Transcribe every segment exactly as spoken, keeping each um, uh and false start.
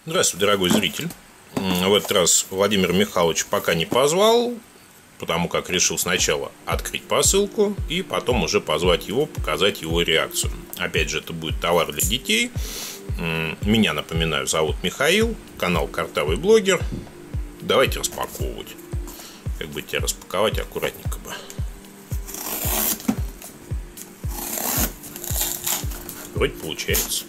Здравствуй, дорогой зритель. В этот раз Владимир Михайлович пока не позвал, потому как решил сначала открыть посылку и потом уже позвать его, показать его реакцию. Опять же, это будет товар для детей. Меня, напоминаю, зовут Михаил, канал Картавый блогер. Давайте распаковывать. Как бы тебя распаковать аккуратненько бы. Вроде получается.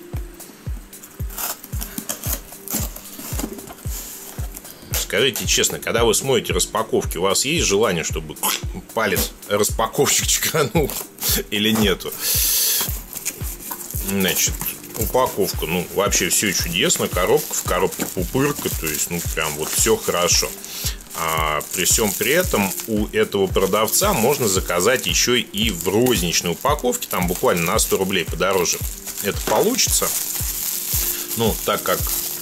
Скажите честно, когда вы смотрите распаковки, у вас есть желание, чтобы палец распаковщик чеканул или нету? Значит, упаковка, ну, вообще все чудесно. Коробка, в коробке пупырка, то есть, ну, прям вот все хорошо. А при всем при этом у этого продавца можно заказать еще и в розничной упаковке, там буквально на сто рублей подороже это получится. Ну, так как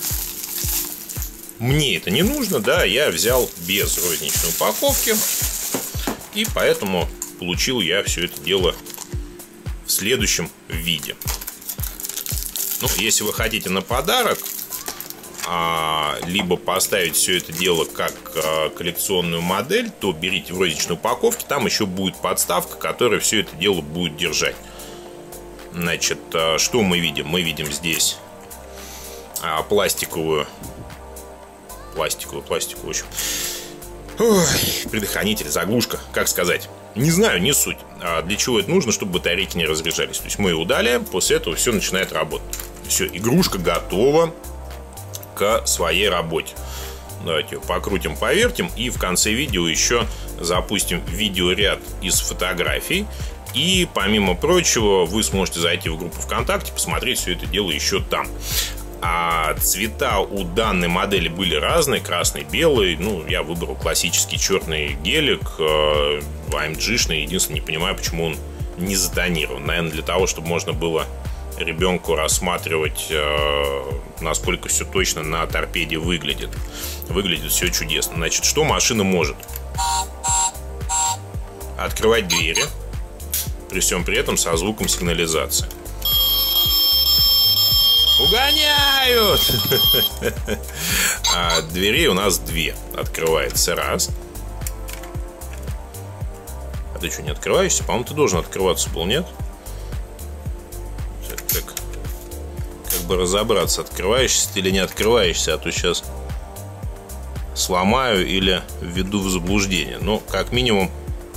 мне это не нужно, да, я взял без розничной упаковки. И поэтому получил я все это дело в следующем виде. Ну, если вы хотите на подарок, а, либо поставить все это дело как а, коллекционную модель, то берите в розничной упаковке. Там еще будет подставка, которая все это дело будет держать. Значит, а, что мы видим? Мы видим здесь а, пластиковую Пластиковую, пластиковую, в общем. Ой, предохранитель, заглушка, как сказать. Не знаю, не суть. А для чего это нужно, чтобы батарейки не разряжались. То есть мы ее удаляем, после этого все начинает работать. Все, игрушка готова к своей работе. Давайте ее покрутим, повертим. И в конце видео еще запустим видеоряд из фотографий. И, помимо прочего, вы сможете зайти в группу ВКонтакте, посмотреть все это дело еще там. А цвета у данной модели были разные, красный, белый. Ну, я выбрал классический черный гелик, э, эй эм джи-шный. Единственное, не понимаю, почему он не затонирован. Наверное, для того, чтобы можно было ребенку рассматривать, э, насколько все точно на торпеде выглядит. Выглядит все чудесно. Значит, что машина может? Открывать двери, при всем при этом со звуком сигнализации. Угоняют! А дверей у нас две. Открывается раз. А ты что, не открываешься? По-моему, ты должен открываться был, нет? Так, так. Как бы разобраться, открываешься ты или не открываешься. А то сейчас сломаю или введу в заблуждение. Ну, как минимум,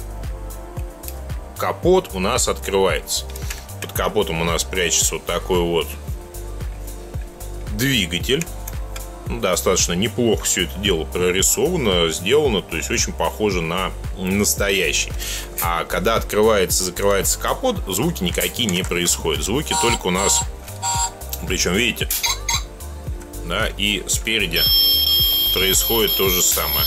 капот у нас открывается. Под капотом у нас прячется вот такой вот двигатель. Ну, достаточно неплохо все это дело прорисовано, сделано, то есть очень похоже на настоящий. А когда открывается, закрывается капот, звуки никакие не происходят. Звуки только у нас, причем, видите, да, и спереди происходит то же самое.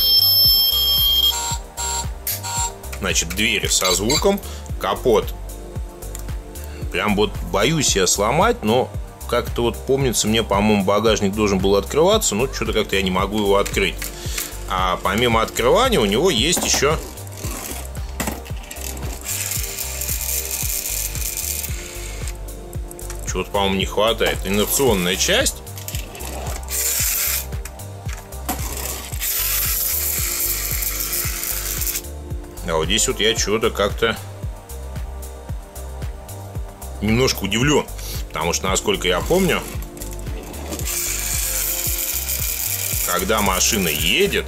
Значит, двери со звуком, капот. Прям вот боюсь я сломать, но как-то вот помнится мне, по-моему, багажник должен был открываться, но что-то как-то я не могу его открыть. А помимо открывания у него есть еще чего-то, по-моему, не хватает. Инерционная часть. А вот здесь вот я что-то как-то немножко удивлен. Потому что, насколько я помню, когда машина едет,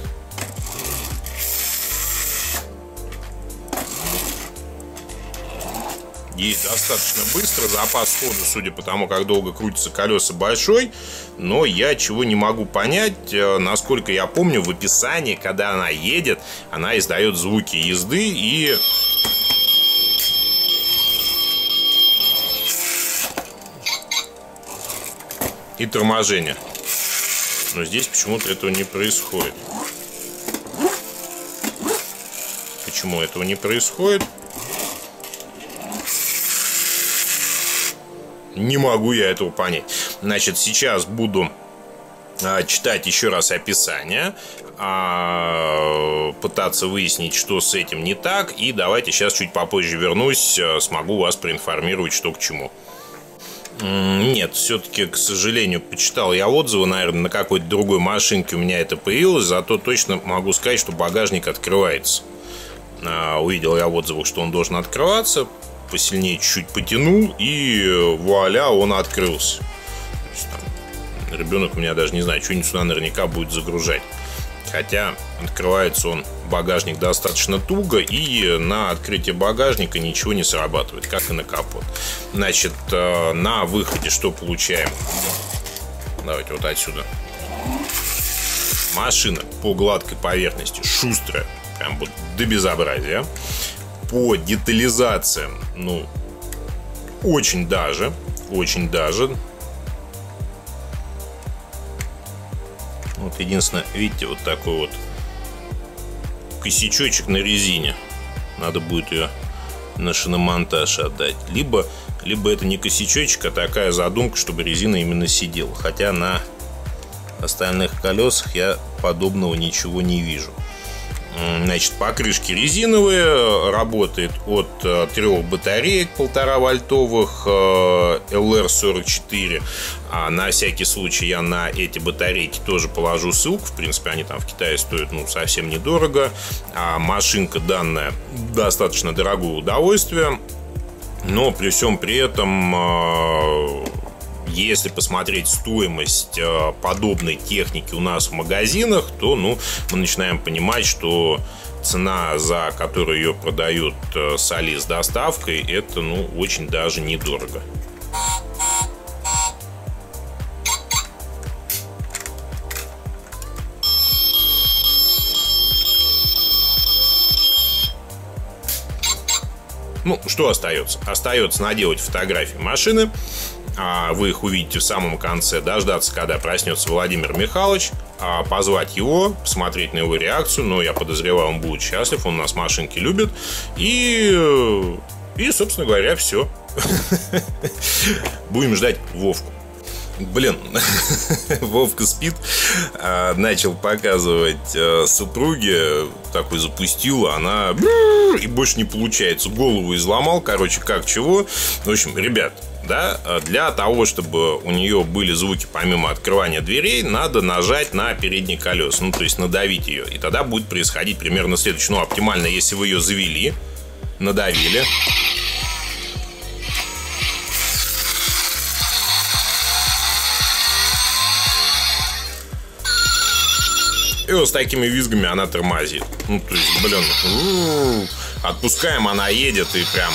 едет достаточно быстро, запас хода, судя по тому, как долго крутятся колеса, большой. Но я чего не могу понять, насколько я помню, в описании, когда она едет, она издает звуки езды и и торможение. Но здесь почему-то этого не происходит. Почему этого не происходит? Не могу я этого понять. Значит, сейчас буду а, читать еще раз описание, а, пытаться выяснить, что с этим не так. И давайте сейчас чуть попозже вернусь, смогу вас проинформировать, что к чему. Нет, все-таки, к сожалению, почитал я отзывы, наверное, на какой-то другой машинке у меня это появилось, зато точно могу сказать, что багажник открывается. Увидел я в отзывах, что он должен открываться, посильнее чуть-чуть потянул, и вуаля, он открылся. То есть, там, ребенок у меня даже не знаю, что-нибудь сюда наверняка будет загружать. Хотя открывается он, багажник, достаточно туго, и на открытие багажника ничего не срабатывает, как и на капот. Значит, на выходе что получаем? Давайте вот отсюда. Машина по гладкой поверхности, шустрая, прям вот до безобразия. По детализациям, ну, очень даже, очень даже. Вот единственное, видите, вот такой вот косячочек на резине. Надо будет ее на шиномонтаж отдать. Либо, либо это не косячочек, а такая задумка, чтобы резина именно сидела. Хотя на остальных колесах я подобного ничего не вижу. Значит, покрышки резиновые, работает от трех батареек полтора вольтовых эл эр сорок четыре. А на всякий случай я на эти батарейки тоже положу ссылку. В принципе, они там в Китае стоят, ну, совсем недорого. А машинка данная достаточно дорогое удовольствие. Но при всем при этом, если посмотреть стоимость подобной техники у нас в магазинах, то, ну, мы начинаем понимать, что цена, за которую ее продают с Али с доставкой, это, ну, очень даже недорого. Ну, что остается? Остается наделать фотографии машины. Вы их увидите в самом конце. Дождаться, когда проснется Владимир Михайлович, позвать его, посмотреть на его реакцию. Но я подозреваю, он будет счастлив, он нас машинки любит. И, и собственно говоря, все. Будем ждать Вовку. Блин, Вовка спит. Начал показывать супруге. Такой запустил, она и больше не получается. Голову изломал, короче, как чего. В общем, ребят, да, для того, чтобы у нее были звуки помимо открывания дверей, надо нажать на передние колеса. Ну, то есть надавить ее. И тогда будет происходить примерно следующее. Ну, оптимально, если вы ее завели, надавили. И вот с такими визгами она тормозит. Ну, то есть, блин, отпускаем, она едет и прям...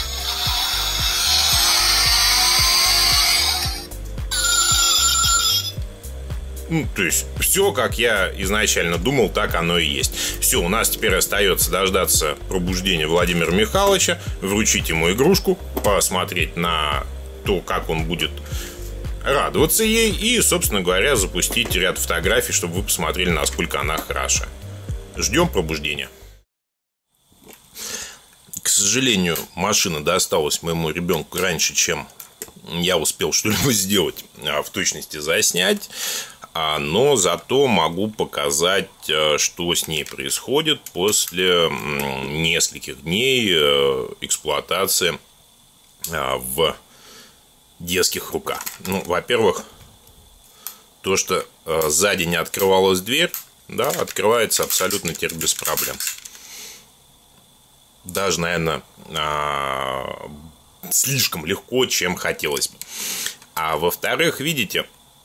Ну, то есть, все, как я изначально думал, так оно и есть. Все, у нас теперь остается дождаться пробуждения Владимира Михайловича, вручить ему игрушку, посмотреть на то, как он будет радоваться ей и, собственно говоря, запустить ряд фотографий, чтобы вы посмотрели, насколько она хороша. Ждем пробуждения. К сожалению, машина досталась моему ребенку раньше, чем я успел что-либо сделать, а в точности заснять. Но зато могу показать, что с ней происходит после нескольких дней эксплуатации в детских руках. Ну, во-первых, то, что э, сзади не открывалась дверь, да, открывается абсолютно теперь без проблем. Даже, наверное, э, слишком легко, чем хотелось бы. А во-вторых, видите,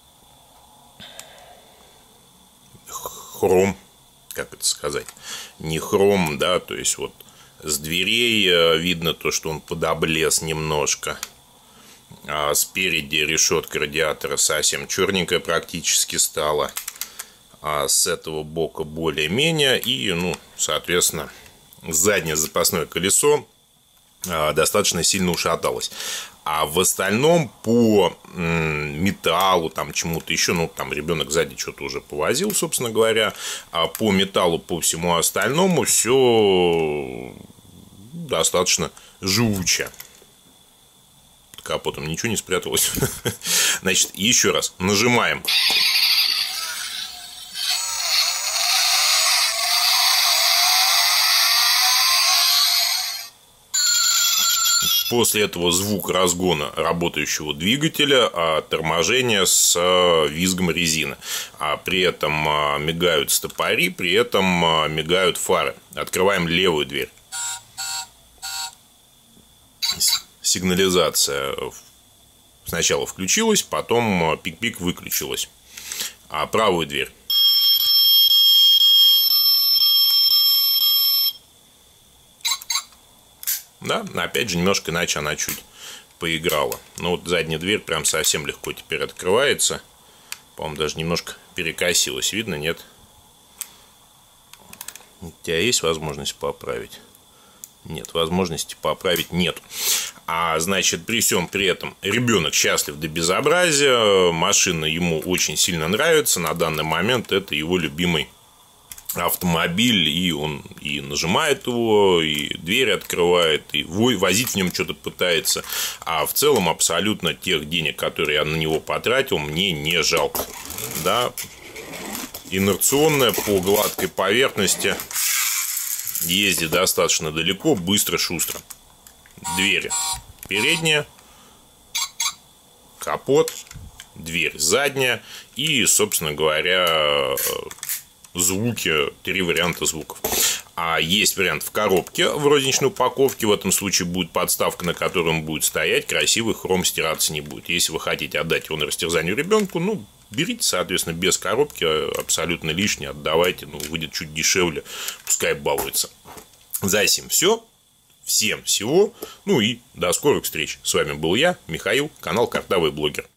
хром, как это сказать, не хром, да, то есть вот с дверей э, видно то, что он подоблез немножко. А спереди решетка радиатора совсем черненькая практически стала. А с этого бока более-менее. И, ну, соответственно, заднее запасное колесо а, достаточно сильно ушаталось. А в остальном по м, металлу, там чему-то еще, ну, там ребенок сзади что-то уже повозил, собственно говоря. А по металлу, по всему остальному все достаточно живуче. Капотом ничего не спряталось. Значит, еще раз нажимаем. После этого звук разгона работающего двигателя, а торможение с визгом резины. А при этом мигают стопори, при этом мигают фары. Открываем левую дверь. Сигнализация сначала включилась, потом пик-пик выключилась. А правую дверь. Да, опять же, немножко иначе она чуть поиграла. Но вот задняя дверь прям совсем легко теперь открывается. По-моему, даже немножко перекосилась. Видно, нет? У тебя есть возможность поправить? Нет, возможности поправить нет. А значит, при всем при этом ребенок счастлив до безобразия. Машина ему очень сильно нравится. На данный момент это его любимый автомобиль, и он и нажимает его, и дверь открывает, и возить в нем что-то пытается. А в целом абсолютно тех денег, которые я на него потратил, мне не жалко. Да, инерционная, по гладкой поверхности, ездит достаточно далеко, быстро, шустро. Двери передняя, капот, дверь задняя и, собственно говоря, звуки, три варианта звуков. А есть вариант в коробке в розничной упаковке. В этом случае будет подставка, на которой он будет стоять. Красивый, хром стираться не будет. Если вы хотите отдать его на растерзанию ребенку, ну, берите, соответственно, без коробки. Абсолютно лишнее отдавайте. Ну, выйдет чуть дешевле. Пускай балуется. За сим все. Всем всего. Ну и до скорых встреч. С вами был я, Михаил, канал Картавый Блогер.